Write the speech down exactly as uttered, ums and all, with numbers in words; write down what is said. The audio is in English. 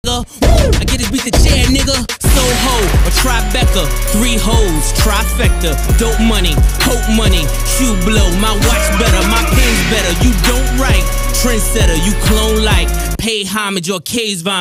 I get this beat the chair, nigga. Soho, a Tribeca, three hoes, trifecta, dope money, hope money, shoe blow, my watch better, my pen's better. You don't write, trendsetter, you clone like, pay homage or K's vine.